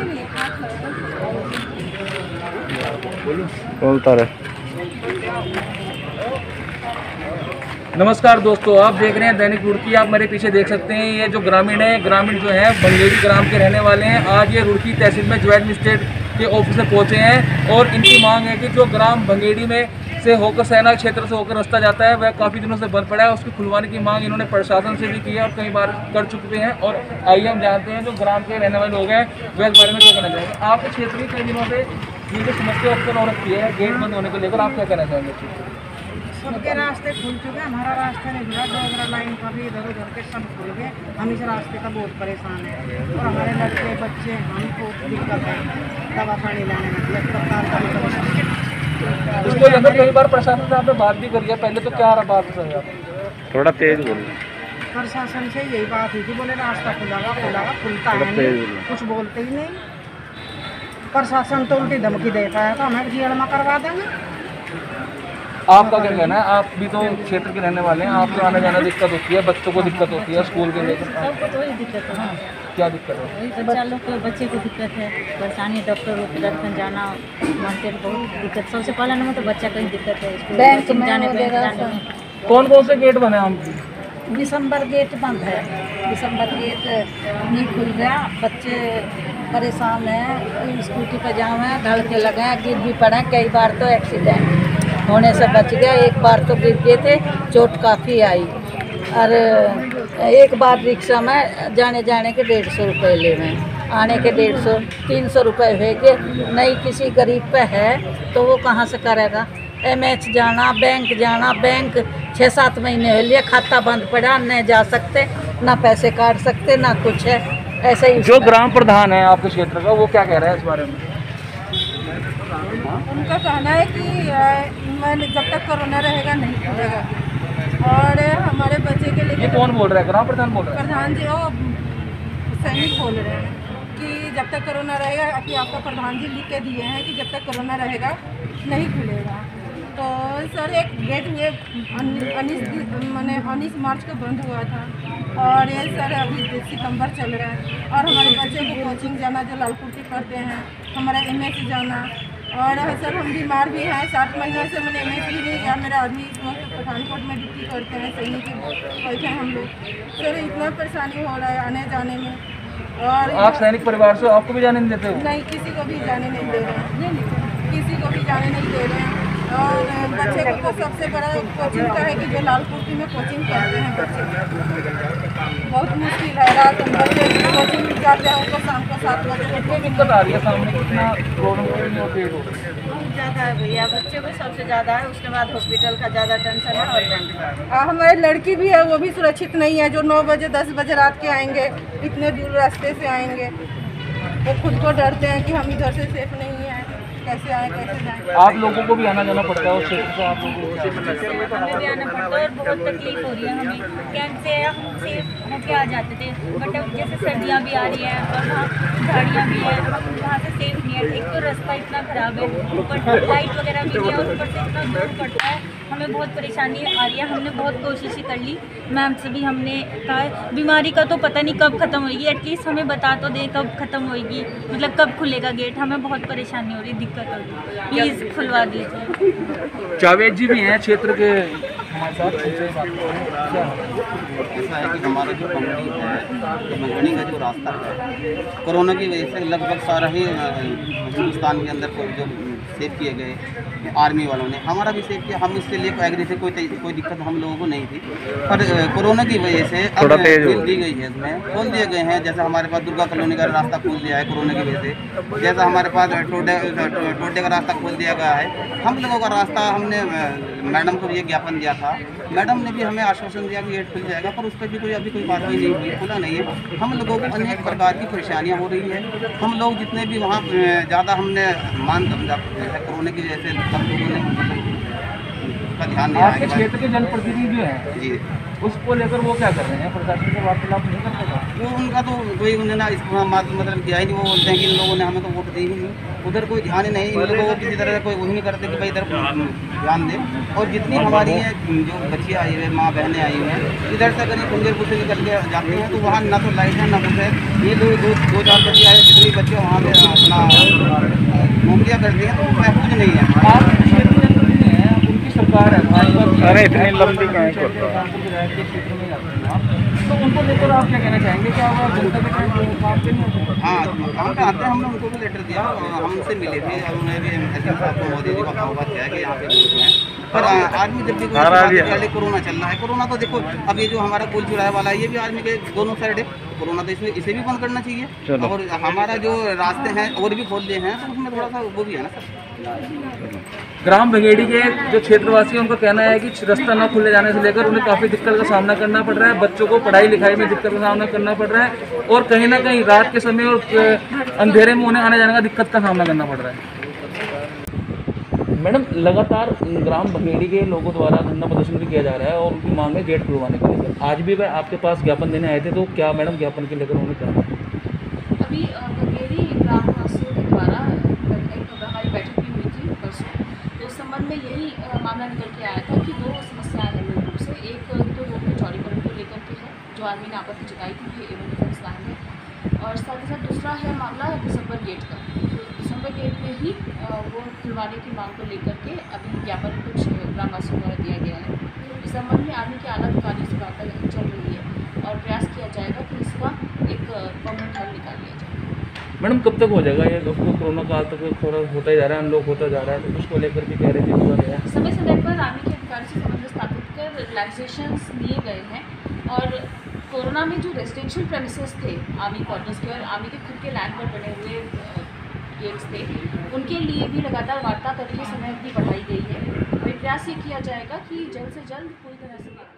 बोलता रहे। नमस्कार दोस्तों, आप देख रहे हैं दैनिक रुड़की। आप मेरे पीछे देख सकते हैं ये जो ग्रामीण है, ग्रामीण जो है बंगेड़ी ग्राम के रहने वाले हैं। आज ये रुड़की तहसील में ज्वाइंट मजिस्ट्रेट के ऑफिस में पहुंचे हैं और इनकी मांग है कि जो ग्राम बंगेड़ी में से होकर सेना क्षेत्र से होकर रास्ता जाता है वह काफ़ी दिनों से बंद पड़ा है। उसकी खुलवाने की मांग इन्होंने प्रशासन से भी की है और कई बार कर चुके हैं। और आइए हम जानते हैं जो ग्राम के रहने वाले लोग हैं वह इस बारे में क्या कहना चाहेंगे। आपके क्षेत्र में कई दिनों से ये जो समस्या उत्पन्न हो रखी है गेट बंद होने को लेकर, आप क्या कहना चाहेंगे? सबके रास्ते खुल चुके हैं, हमारा रास्ता नहीं खुला। डोगरा लाइन का भी इधर उधर के सब खुल गए। हम इस रास्ते का बहुत परेशान है और हमारे लड़के बच्चे हमको दिक्कत है दवा पानी लाने में। अस्पताल का इसको लेकर कई बार प्रशासन से आपने बात भी करी है, पहले तो क्या बात है? थोड़ा तेज बोलो। प्रशासन से यही बात हुई थी, बोले रास्ता खुलागा खुलता है नहीं, कुछ बोलते ही नहीं। प्रशासन तो उल्टी धमकी देता है तो हमें जीएलमा करवा देंगे। आपका क्या कहना है? आप भी तो क्षेत्र के रहने वाले हैं, आपको आना जाना दिक्कत होती है, बच्चों को दिक्कत होती है स्कूल के लेकर। सबको तो ही दिक्कत है। क्या दिक्कत है? बच्चा लोग को, बच्चे को दिक्कत है, परेशानी, डॉक्टर को जाना मानते बहुत दिक्कत। सबसे पहला नंबर तो बच्चा का ही दिक्कत है, बैंक में जाने में। कौन कौन से गेट बने हम? दिसंबर गेट बंद है, दिसंबर गेट नहीं खुल गया। बच्चे परेशान हैं, स्कूटी पर जाम है, धड़ के लगे हैं, गिर भी पड़े। कई बार तो एक्सीडेंट होने से बच गया, एक बार तो गिर गए थे, चोट काफ़ी आई। और एक बार रिक्शा में जाने के 150 रुपये ले रहे हैं, आने के 150 300 रुपये भेजे। नहीं किसी गरीब पे है तो वो कहाँ से करेगा? MH जाना, बैंक 6-7 महीने हो लिए, खाता बंद पड़ा, न जा सकते, ना पैसे काट सकते, ना कुछ है। ऐसे ही जो ग्राम प्रधान है आपके क्षेत्र का, वो क्या कह रहा है इस बारे में? उनका कहना है कि जब तक कोरोना रहेगा नहीं खुलेगा। और हमारे बच्चे के लिए ये कौन बोल रहा है? ग्राम प्रधान बोल रहा है? प्रधान जी वो सैनिक बोल रहे हैं कि जब तक कोरोना रहेगा, कि आपका प्रधान जी लिख के दिए हैं कि जब तक कोरोना रहेगा नहीं खुलेगा। तो सर एक गेट ये 19 मार्च को बंद हुआ था और ये सर अभी सितंबर चल रहा है। और हमारे बच्चे को कोचिंग जाना जो लालपुर पढ़ते हैं, हमारा MH जाना। और सर हम बीमार भी हैं, 7 महीनों से मैंने MH भी नहीं किया। मेरा आदमी इस वक्त पठानकोट में ड्यूटी करते हैं, सैनिक बैठे हम लोग। सर इतना परेशानी हो रहा है आने जाने में। और आप सैनिक परिवार से, आपको भी जाने नहीं देते हो? नहीं, किसी को भी जाने नहीं दे रहे हैं, किसी को भी जाने नहीं दे रहे हैं। और बच्चे को सबसे बड़ा कोचिंग का है कि जो लालपुर में कोचिंग करते हैं बच्चे, बहुत मुश्किल है। रात में बच्चे कोचिंग जाते हैं, उनको शाम को 7 बजे कितनी दिक्कत आ रही है सामने? कितना प्रॉब्लम होती है? बहुत ज़्यादा है भैया, बच्चे को सबसे ज़्यादा है, उसके बाद हॉस्पिटल का ज़्यादा टेंशन है। और हमारी लड़की भी है, वो भी सुरक्षित नहीं है, जो 9 बजे 10 बजे रात के आएंगे, इतने दूर रास्ते से आएंगे। वो खुद को डरते हैं कि हम इधर से सेफ नहीं है, कैसे आए कैसे जाएं। आप लोगों को भी आना जाना पड़ता है उस क्षेत्र से? आप लोगों को हमें भी आना पड़ता है और बहुत तकलीफ हो रही है हमें। कैंप से हम सेफ होके आ जाते थे, बट अब जैसे सर्दियाँ भी आ रही हैं और वहाँ झाड़ियाँ भी हैं, वहाँ से सेफ नहीं है। एक तो रास्ता इतना ख़राब है, ऊपर लाइट वगैरह भी नहीं है और ऊपर से इतना दूर पड़ता है, हमें बहुत परेशानी आ रही है। हमने बहुत कोशिश कर ली, मैम से भी हमने कहा बीमारी का तो पता नहीं कब ख़त्म होगी, एटलीस्ट हमें बता तो दे कब ख़त्म होगी, मतलब कब खुलेगा गेट। हमें बहुत परेशानी हो रही, दिक्कत हो रही, प्लीज़ खुलवा दीजिए। जावेद जी भी हैं क्षेत्र के हमारे साथ। ऐसा है कि हमारा जो कंपनी है, मंगनी का जो रास्ता है, कोरोना की वजह से लगभग सारा ही हिंदुस्तान के अंदर जो सेव किए गए आर्मी वालों ने, हमारा भी सेव किया। हम इसके लिए एग्री थे, कोई दिक्कत हम लोगों को नहीं थी। पर कोरोना की वजह से अब खोल दी गई है, इसमें खोल दिए गए हैं। जैसे हमारे पास दुर्गा कॉलोनी का रास्ता खोल दिया है कोरोना की वजह से, जैसा हमारे पास टोडे का रास्ता खोल दिया गया है। हम लोगों का रास्ता, हमने मैडम को ये ज्ञापन दिया था, मैडम ने भी हमें आश्वासन दिया कि गेट खुल जाएगा, पर उस पर भी अभी कोई कार्रवाई नहीं हुई, खुला नहीं है। हम लोगों को अनेक प्रकार की परेशानियाँ हो रही है। हम लोग जितने भी वहाँ ज़्यादा हमने कोरोना की वजह से सब लोगों ने उसका ध्यान दिया। आपके क्षेत्र के जनप्रतिनिधि हैं जी, उसको लेकर वो क्या कर रहे हैं? प्रशासन से वार्तालाप नहीं करते? वो उनका तो कोई उन्होंने इस मतलब किया ही नहीं। वो बोलते हैं कि इन लोगों ने हमें तो वोट दी ही नहीं। उधर कोई ध्यान ही नहीं, इन लोगों को किसी तरह का कोई वही नहीं करते कि भाई इधर ध्यान दे। और जितनी हमारी हैं जो बच्चियाँ आई हुई हैं, माँ बहनें आई हुई हैं, इधर से अगर कुंजरपुर से निकल के जाती हैं तो वहाँ ना तो लाइट है ना कुछ है। ये दो चार बच्चे आए, जितने बच्चे वहाँ पे अपना नौकरियाँ करती हैं तो महफूज नहीं है। आप क्षेत्र में नहीं है, उनकी सरकार है भाजपा की। अरे इतनी लंबी कहाँ करता है? क्षेत्र में जाते हैं आप, तो उनको लेकर आप क्या कहना चाहेंगे? क्या हुआ जनता के काम पे नहीं होते? हाँ, काम पे आते हैं। हमने उनको भी लेटर दिया, हमसे मिले थे, हमने भी एसडीएम साहब को, मोदी जी को अवगत किया कि यहाँ पे लोग हैं। पर आर्मी जब भी पहले कोरोना चल रहा है, कोरोना तो देखो अब ये जो हमारा पुल चुराहे वाला है ये भी आर्मी के दोनों साइड है। कोरोना तो इसमें इसे भी बंद करना चाहिए, और हमारा जो रास्ते हैं और भी खोल दिए हैं तो उसमें थोड़ा सा वो भी है ना सर। ग्राम बघेड़ी के जो क्षेत्रवासी हैं उनका कहना है कि रास्ता न खुले जाने से लेकर उन्हें काफ़ी दिक्कत का सामना करना पड़ रहा है। बच्चों को पढ़ाई लिखाई में दिक्कत का सामना करना पड़ रहा है, और कहीं ना कहीं रात के समय और अंधेरे में उन्हें आने जाने का दिक्कत का सामना करना पड़ रहा है। मैडम, लगातार ग्राम बघेड़ी के लोगों द्वारा धरना प्रदर्शन भी किया जा रहा है और उनकी मांग है गेट खुलवाने को लेकर। आज भी वह आपके पास ज्ञापन देने आए थे, तो क्या मैडम ज्ञापन के लेकर उन्होंने कहा? अभी बघेड़ी ग्राम वासियों के द्वारा हमारी बैठक भी हुई थी परसों, तो उस संबंध में यही मामला निकल के आया था कि दो समस्याएं हैं मूल रूप से। एक तो रोड के चौड़ीकरण को लेकर के है, जो आर्मी ने आपत्ति जताई थी एवं डिफेंस लाइन है, और साथ ही साथ दूसरा है मामला दिसंबर गेट का। दिसंबर गेट में ही वो खुलवाने की मांग को लेकर के अभी ज्ञापन कुछ ग्रामवासियों द्वारा दिया गया है। इस संबंध में आर्मी के आला अधिकारियों से वार्ता चल रही है और प्रयास किया जाएगा कि इसका एक परमानेंट हल निकाल लिया जाए। मैडम, कब तक हो जाएगा ये? कोरोना काल तक थोड़ा होता ही जा रहा है, अनलॉक होता जा रहा है, तो उसको लेकर भी कह रहे थे पूरा गया समय समय पर आर्मी के अधिकारी से समन्वय स्थापित कर रिलैक्सेशंस लिए गए हैं, और कोरोना में जो रेजिडेंशियल प्रेमिसेस थे आर्मी क्वार्टर्स के और आर्मी के खुद के लैंड पर बने हुए गेट्स थे, उनके लिए भी लगातार वार्ता करके समय अवधि बढ़ाई गई है। और प्रयास ये किया जाएगा कि जल्द से जल्द पूरी तरह से